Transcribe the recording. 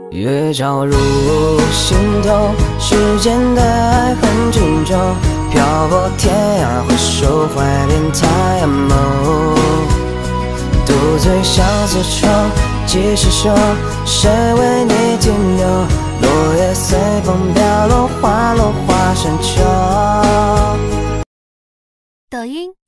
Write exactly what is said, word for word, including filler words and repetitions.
月照入心头，世间的爱很沉重，漂泊天涯，回首怀恋太阳眸。独醉相思愁，几时休？谁为你停留？落叶随风飘落，花落花深秋。 抖音。